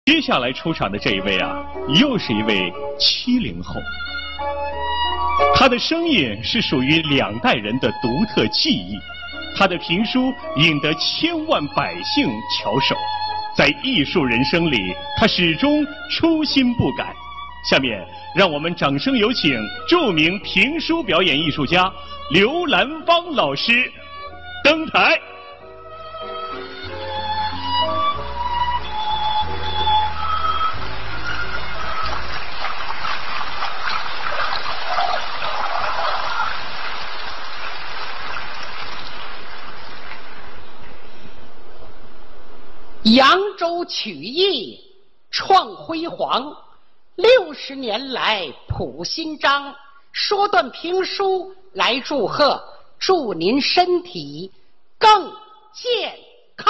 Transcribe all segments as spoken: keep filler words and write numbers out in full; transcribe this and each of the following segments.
接下来出场的这一位啊，又是一位七零后。他的声音是属于两代人的独特记忆，他的评书引得千万百姓翘首。在艺术人生里，他始终初心不改。下面，让我们掌声有请著名评书表演艺术家刘兰芳老师登台。 扬州曲艺创辉煌，六十年来谱新章。说段评书来祝贺，祝您身体更健康。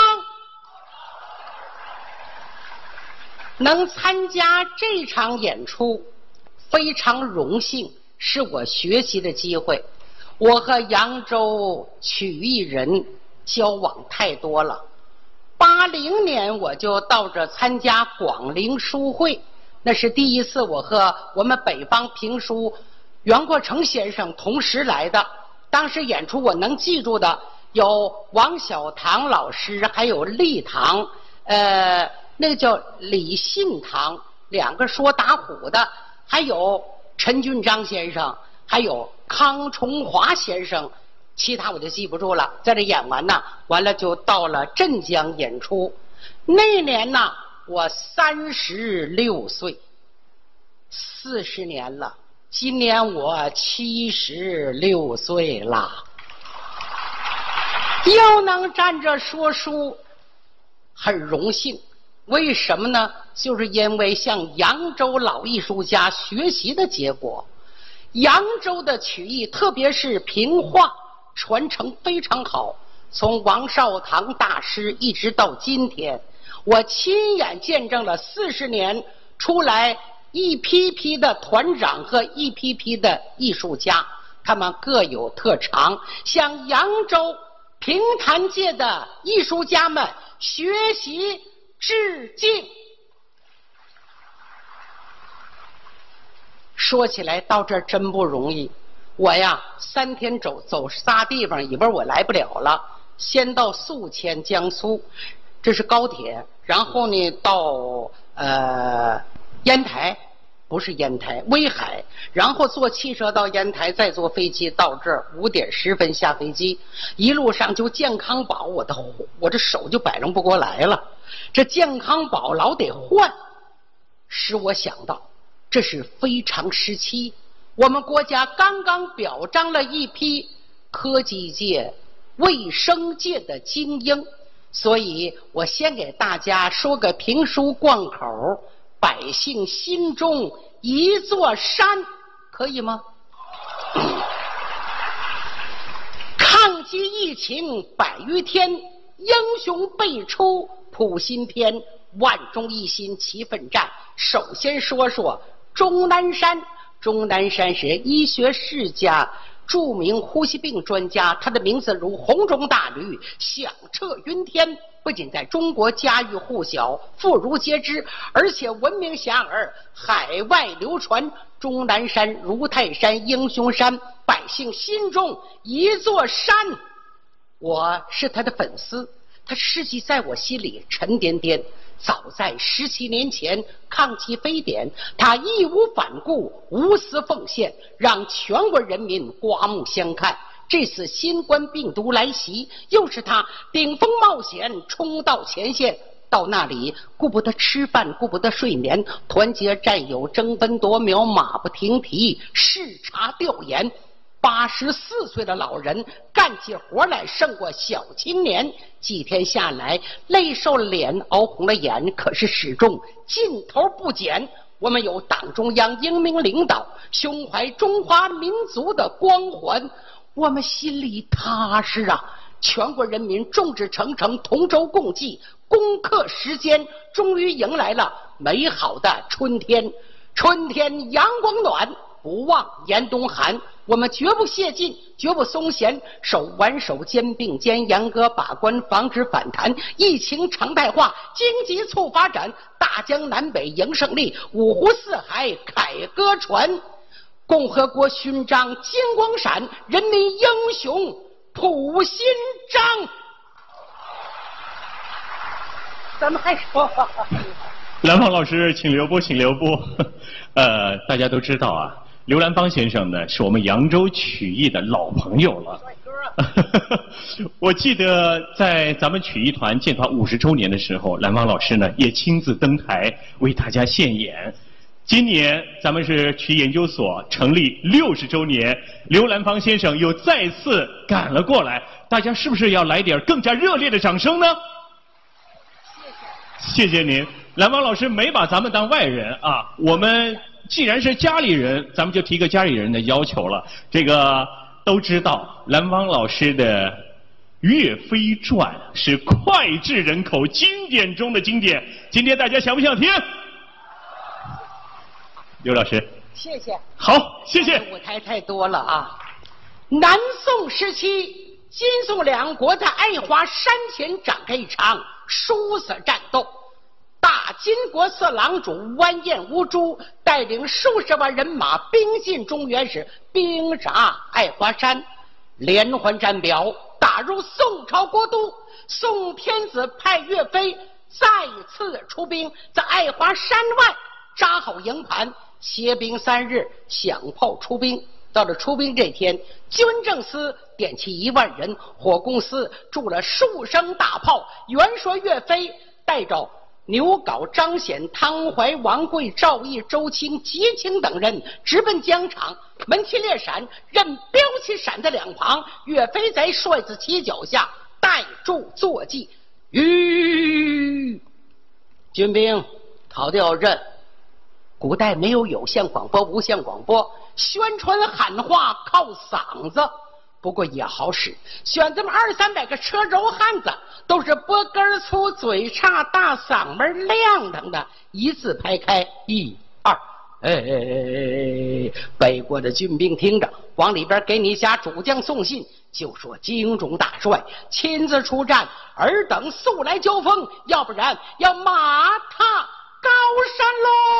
能参加这场演出，非常荣幸，是我学习的机会。我和扬州曲艺人交往太多了。八零年我就到这参加广陵书会，那是第一次我和我们北方评书袁国成先生同时来的。当时演出我能记住的有王小堂老师，还有立堂，呃，那个叫李信堂，两个说打虎的，还有陈俊章先生，还有康崇华先生。其他我就记不住了，在这演完呢，完了就到了镇江演出。那年呢，我三十六岁，四十年了。今年我七十六岁了，又能站着说书，很荣幸。为什么呢？就是因为向扬州老艺术家学习的结果。扬州的曲艺，特别是评话，传承非常好，从王少堂大师一直到今天，我亲眼见证了四十年出来一批批的团长和一批批的艺术家，他们各有特长，向扬州评弹界的艺术家们学习致敬。说起来到这儿真不容易，我呀，三天走走仨地方，以为我来不了了。先到宿迁，江苏，这是高铁，然后呢到呃烟台，不是烟台，威海，然后坐汽车到烟台，再坐飞机到这儿，五点十分下飞机。一路上就健康宝，我的我这手就摆弄不过来了，这健康宝老得换，使我想到这是非常时期。我们国家刚刚表彰了一批科技界、卫生界的精英，所以我先给大家说个评书贯口，百姓心中一座山，可以吗？抗击疫情百余天，英雄辈出谱新篇，万众一心齐奋战。首先说说钟南山。钟南山是医学世家，著名呼吸病专家，他的名字如洪钟大吕，响彻云天，不仅在中国家喻户晓、妇孺皆知，而且闻名遐迩，海外流传。钟南山如泰山、英雄山，百姓心中一座山。我是他的粉丝，他事迹在我心里沉甸甸。早在十七年前抗击非典，他义无反顾，无私奉献，让全国人民刮目相看。这次新冠病毒来袭，又是他顶风冒险冲到前线，到那里顾不得吃饭，顾不得睡眠，团结战友，争分夺秒，马不停蹄，视察调研。八十四岁的老人干起活来胜过小青年，几天下来累瘦了脸，熬红了眼，可是始终劲头不减。我们有党中央英明领导，胸怀中华民族的光环，我们心里踏实啊。全国人民众志成城，同舟共济，攻克时艰，终于迎来了美好的春天。春天阳光暖，不忘严冬寒。 我们绝不懈进，绝不松懈，手挽手，肩并肩，严格把关，防止反弹。疫情常态化，经济促发展，大江南北迎胜利，五湖四海凯歌传。共和国勋章金光闪，人民英雄普心章。怎么还说？ 兰芳老师，请留步，请留步。呃，大家都知道啊，刘兰芳先生呢是我们扬州曲艺的老朋友了。 帅哥， 我记得在咱们曲艺团建团五十周年的时候，兰芳老师呢也亲自登台为大家献演。今年咱们是曲艺研究所成立六十周年，刘兰芳先生又再次赶了过来，大家是不是要来点更加热烈的掌声呢？谢谢您，兰芳老师没把咱们当外人啊。我们既然是家里人，咱们就提个家里人的要求了。这个都知道，兰芳老师的《岳飞传》是脍炙人口、经典中的经典。今天大家想不想听？刘老师， 谢谢。 好，谢谢。 舞台太多了啊。南宋时期，金宋两国在爱华山前展开一场殊死战斗。大金国四郎主完颜乌珠带领数十万人马兵进中原时，兵杀爱华山，连环战表打入宋朝国都。宋天子派岳飞再次出兵，在爱华山外扎好营盘，歇兵三日，响炮出兵。到了出兵这天，军政司点起一万人，火攻司筑了数声大炮。原说岳飞带着牛皋、张显、汤怀、王贵、赵毅、周清、吉清等人直奔疆场，门旗列闪，任标旗闪在两旁。岳飞在帅子旗脚下带住坐骑，吁，军兵逃掉阵。古代没有有线广播、无线广播，宣传喊话靠嗓子，不过也好使。选这么二三百个车轴汉子，都是脖根粗、嘴差、大嗓门亮堂的，一字排开，一二，哎，北国的军兵听着，往里边给你家主将送信，就说精忠大帅亲自出战，尔等速来交锋，要不然要马踏高山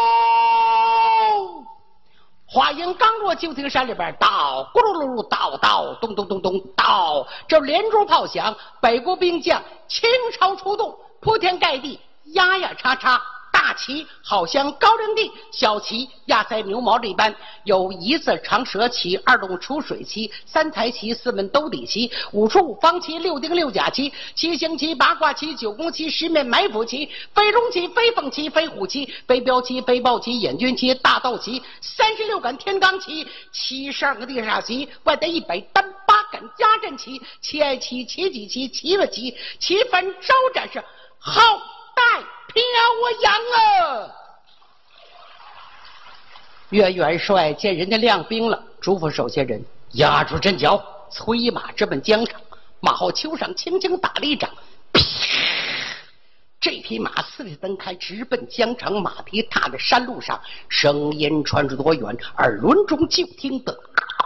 喽！话音刚落，就听山里边倒咕噜噜噜倒倒咚咚咚咚倒，这连珠炮响，北国兵将倾巢出动，铺天盖地，压压叉叉。大旗好像高粱地，小旗压在牛毛里般，有一字长蛇旗、二龙出水旗、三才旗、四门兜底旗、五出五方旗、六丁六甲旗、七星旗、八卦旗、九宫旗、十面埋伏旗、飞龙旗、飞凤旗、飞虎旗、飞镖旗、飞豹旗、眼军旗、大道旗、三十六杆天罡旗、七十二个地煞旗，外带一百单八杆家阵旗、七爱旗、七戟旗、七月旗、旗幡招展是好待飘扬啊！岳元帅见人家亮兵了，嘱咐手下人压住阵脚，催马直奔疆场。马后丘上轻轻打了一掌，这匹马四里蹬开，直奔疆场。马蹄踏在山路上，声音传出多远，耳轮中就听得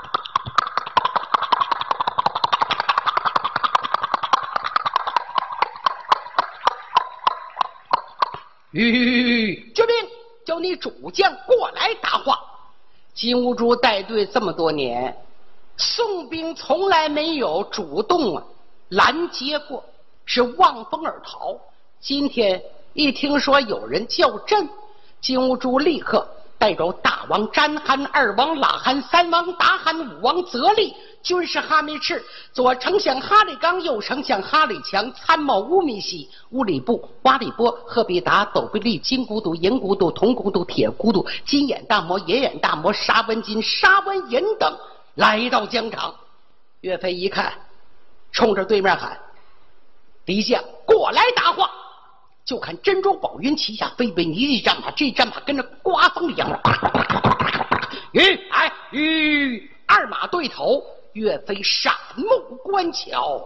吁，军兵，叫你主将过来答话。金兀术带队这么多年，宋兵从来没有主动啊拦截过，是望风而逃。今天一听说有人叫阵，金兀术立刻带着大王詹罕、二王喇罕、三王达罕、五王则立、军师哈密赤、左丞相哈里刚、右丞相哈里强、参谋乌米西、乌里布、瓦里波、赫必达、斗必利、金骨肚、银骨肚、铜骨肚、铁骨肚、金眼大魔、银眼大魔、沙文金、沙文银等来到疆场。岳飞一看，冲着对面喊：“敌将过来答话！”就看珍珠宝云旗下飞奔一骑战马，这战马跟着刮风一样，吁哎吁，二马对头。岳飞闪目观瞧，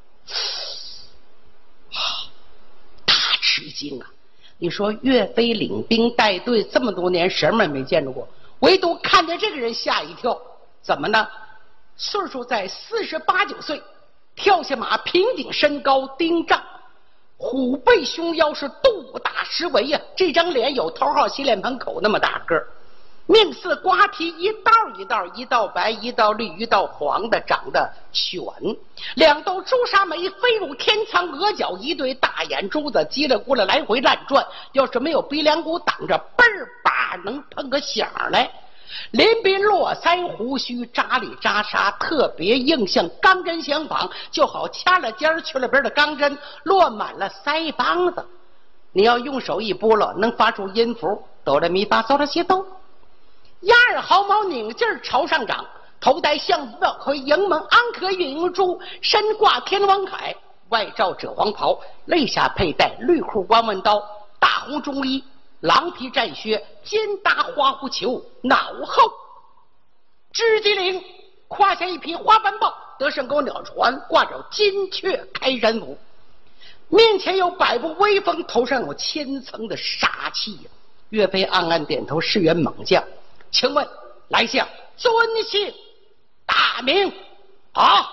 大吃惊啊！你说岳飞领兵带队这么多年，什么也没见着过，唯独看见这个人吓一跳。怎么呢？ 岁数在四十八九岁，跳下马，平顶身高丁丈，虎背熊腰，是肚大实围呀、啊。这张脸有头号洗脸盆口那么大个儿，命似瓜皮，一道一道，一道白，一道绿，一道黄的，长得选。两道朱砂眉飞入天苍，额角一对大眼珠子叽里咕噜来回乱转，要是没有鼻梁骨挡着，嘣儿吧能碰个响来。临鬓络腮，胡须扎里扎沙，特别硬，像钢针相仿，就好掐了尖儿去了边的钢针，落满了腮帮子。你要用手一拨了，能发出音符哆来咪发嗦拉西哆。压耳毫毛拧劲儿朝上长，头戴象子表和迎门安可运营珠，身挂天王铠，外罩赭黄袍，肋下佩戴绿裤弯弯刀，大红中衣，狼皮战靴，肩搭花狐裘，脑后织机灵，胯下一匹花斑豹，得胜狗鸟船，挂着金雀开山斧，面前有百步威风，头上有千层的杀气呀、啊。岳飞暗暗点头，是员猛将，请问来相尊姓大名？啊，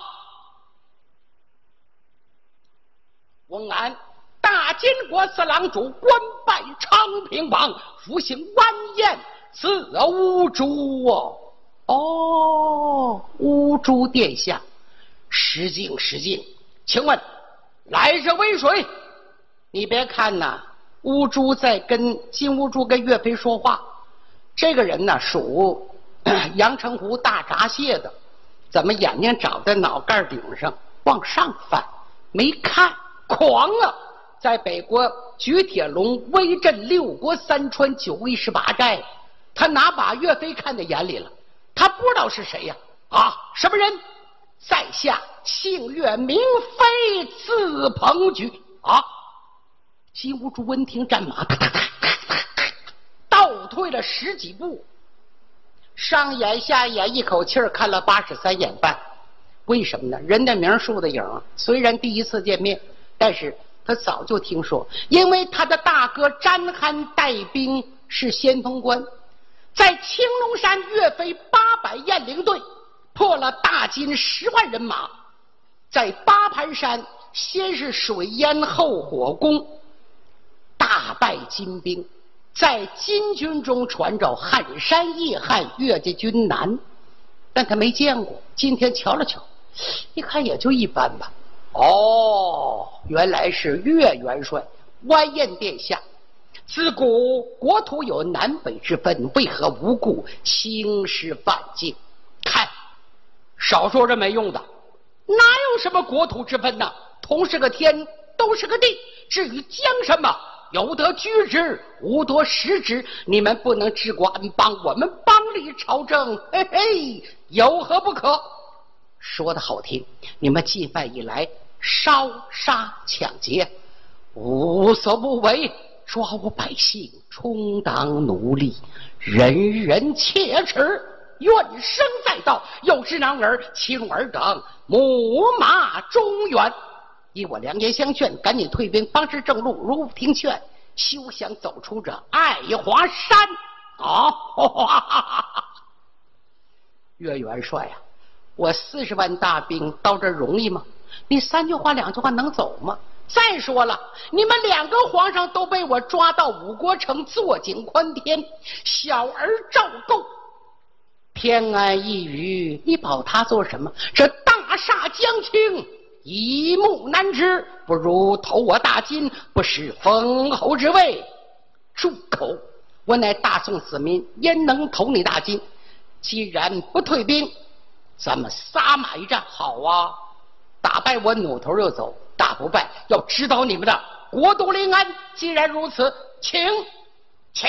翁安大金国四郎主，官拜昌平王，福姓完颜，字乌珠哦。哦，乌珠殿下，失敬失敬，请问来者为谁？你别看呐，乌珠在跟金乌珠跟岳飞说话。这个人呢，属阳澄湖大闸蟹的，怎么眼睛长在脑盖顶上往上翻？没看，狂啊！在北国举铁笼，威震六国三川九魏十八寨，他哪把岳飞看在眼里了？他不知道是谁呀、啊？啊，什么人？在下姓岳，名飞，字鹏举。啊！金兀术闻听，战马哒哒哒哒哒哒倒退了十几步，上眼下眼一口气儿看了八十三眼半。为什么呢？人的名树的影，虽然第一次见面，但是他早就听说，因为他的大哥詹憨带兵是先锋官，在青龙山岳飞八百雁翎队破了大金十万人马，在八盘山先是水淹后火攻，大败金兵，在金军中传召撼山叶汉岳家军南，但他没见过，今天瞧了瞧，一看也就一般吧。哦，原来是岳元帅，完颜殿下。自古国土有南北之分，为何无故兴师犯境？看，少说这没用的，哪有什么国土之分呢？同是个天，都是个地。至于将什么，有得居之，无得失之。你们不能治国安邦，我们邦立朝政，嘿嘿，有何不可？说的好听，你们进犯以来，烧杀抢劫，无所不为，抓我百姓，充当奴隶，人人切齿。怨声载道，有知男儿、妻儿尔等，母马中原。以我良言相劝，赶紧退兵，方是正路。如不听劝，休想走出这爱华山啊！岳元帅啊，我四十万大兵到这容易吗？你三句话两句话能走吗？再说了，你们两个皇上都被我抓到五国城坐井观天，小儿赵构偏安一隅，你保他做什么？这大厦将倾，一目难知，不如投我大金，不失封侯之位。住口！我乃大宋子民，焉能投你大金？既然不退兵，咱们撒马一战。好啊，打败我扭头就走，打不败要指导你们的国都临安。既然如此，请请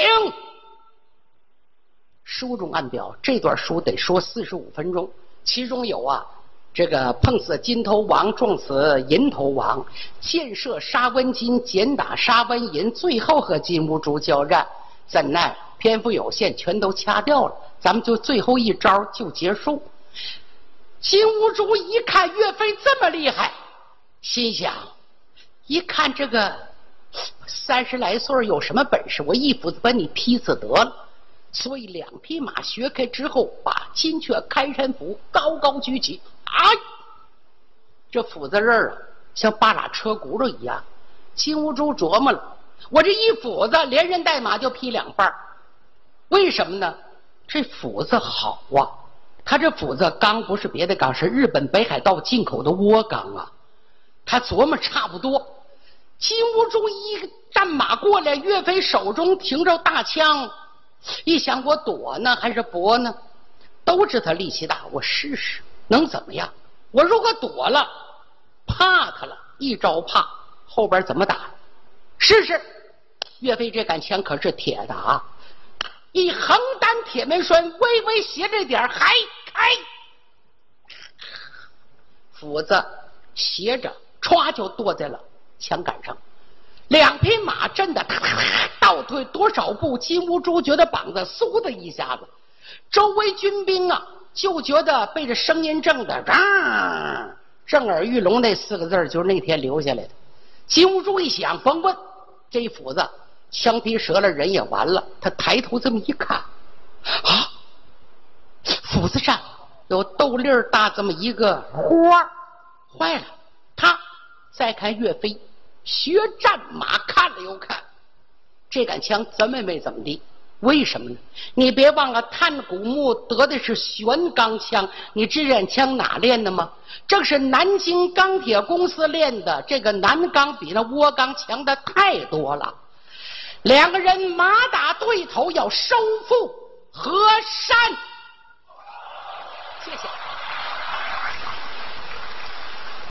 书中暗表，这段书得说四十五分钟，其中有啊，这个碰死金头王，撞死银头王，箭射沙温金，简打沙温银，最后和金兀术交战。怎奈篇幅有限，全都掐掉了，咱们就最后一招就结束。金兀术一看岳飞这么厉害，心想，一看这个三十来岁有什么本事，我一斧子把你劈死得了。 所以两匹马学开之后，把金阙开山斧高高举起，哎，这斧子刃啊，像八拉车轱辘一样。金兀术琢磨了，我这一斧子连人带马就劈两半，为什么呢？这斧子好啊，他这斧子钢不是别的钢，是日本北海道进口的倭钢啊。他琢磨差不多，金兀术一战马过来，岳飞手中停着大枪，一想我躲呢还是搏呢？都知他力气大，我试试能怎么样？我如果躲了，怕他了，一招怕，后边怎么打？试试。岳飞这杆枪可是铁的啊，一横担铁门栓，微微斜着点，还开，斧子斜着，歘就剁在了枪杆上。两匹马震得倒退多少步，金兀术觉得膀子嗖的一下子，周围军兵啊就觉得被这声音震的啊，震耳欲聋那四个字就是那天留下来的。金兀术一想，甭问，这一斧子枪劈折了，人也完了。他抬头这么一看，啊，斧子上有豆粒儿大这么一个花，坏了！他再看岳飞学战马，看了又看，这杆枪怎么也没怎么地。为什么呢？你别忘了，探古墓得的是玄钢枪，你这杆枪哪练的吗？这是南京钢铁公司练的，这个南钢比那倭钢强的太多了。两个人马打对头，要收复河山。谢谢。